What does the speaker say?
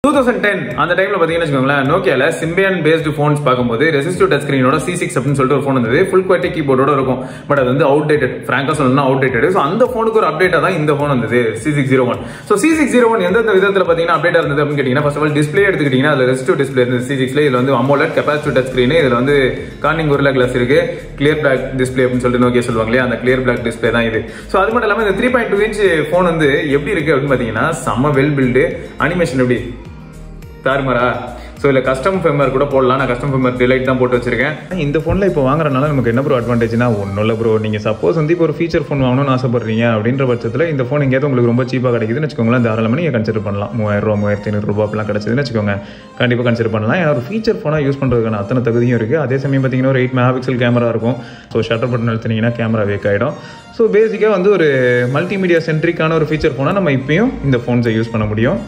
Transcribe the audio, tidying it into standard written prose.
2010 அந்த டைம்ல பாத்தீங்கன்னா வச்சுக்கோங்களேன், நோக்கியால சிம்பியன் பேஸ்டு போன்ஸ் பார்க்கும்போது ரெசிஸ்டிவ் டச் ஸ்கிரீனோட C6 அப்படின்னு சொல்லிட்டு ஒரு போன் இருந்தது. ஃபுல் குவாலிட்டி கீபோர்டோட இருக்கும். பட் அது வந்து அவுடேட்டட், ஃப்ராங்கா சொல்லணும்னா அவுடேட்டட். ஸோ அந்த போனுக்கு ஒரு அப்டேட்டா தான் இந்த போன் வந்தது C601. ஸோ C601 எந்தெந்த விதத்துல பாத்தீங்கன்னா அப்டேட் இருந்தது அப்படின்னு கேட்டீங்கன்னா, ஃபர்ஸ்ட் ஆஃப் ஆல் டிஸ்பிளே எடுத்துக்கிட்டீங்கன்னா அதுல ரெசிஸ்டிவ் டிஸ்பிளே இருந்தது C6ல. இதுல வந்து அமோலட் கெபாசிட்டிவ் டச் ஸ்கிரீன், இதுல வந்து கார்னிங் கொரில்லா கிளாஸ் இருக்கு, கிளியர் பிளாக் டிஸ்பிளே அப்படின்னு சொல்லிட்டு நோக்கியா சொல்லுவாங்களே, அந்த கிளியர் பிளாக் டிஸ்பிளே தான் இது. ஸோ அது மட்டும் இல்லாம இந்த 3.2 இன்ச் போன் வந்து எப்படி இருக்கு அப்படின்னு பாத்தீங்கன்னா, செம்ம வெல் பில்டு. அனிமேஷன் எப்படி தாறுமாறா. ஸோ இல்லை கஸ்டம் ஃபேமர் கூட போடலாம். நான் கஸ்டம் ஃபேமர் டிலைட் தான் போட்டு வச்சிருக்கேன். இந்த ஃபோனில் இப்போ வாங்குறதுனால நமக்கு என்ன ப்ரோ அட்வான்டேஜ்னா, ஒன்றும் இல்லை ப்ரோ. நீங்கள் சப்போஸ் வந்து இப்போ ஒரு ஃபீச்சர் ஃபோன் வாங்கணும்னு ஆசைப்படுறீங்க அப்படின்ற பட்சத்தில் இந்த ஃபோன் எங்கேயாவது உங்களுக்கு ரொம்ப சீப்பாக கிடைக்குதுன்னு வச்சுக்கோங்களேன், தாராளமாக நீங்கள் கன்சிடர் பண்ணலாம். 3000 ரூபா 1500 ரூபா அப்படிலாம் கிடச்சிதுன்னு வச்சுக்கோங்க, கண்டிப்பாக கன்சிடர் பண்ணலாம். ஏன்னா ஒரு ஃபீச்சர் ஃபோனாக யூஸ் பண்ணுறதுக்கான அத்தனை தகுதியும் இருக்குது. அதே சமயம் பார்த்தீங்கன்னா ஒரு 8 மெகாபிக்சல் கேமரா இருக்கும். ஸோ ஷட்டர் பட்டன் எடுத்தீங்கன்னா கேமரா வேக் ஆகிடும். ஸோ பேசிக்காக வந்து ஒரு மல்டிமீடியா சென்ட்ரிக்கான ஒரு ஃபீச்சர் ஃபோனாக நம்ம இப்பயும் இந்த ஃபோன்ஸை யூஸ் பண்ண முடியும்.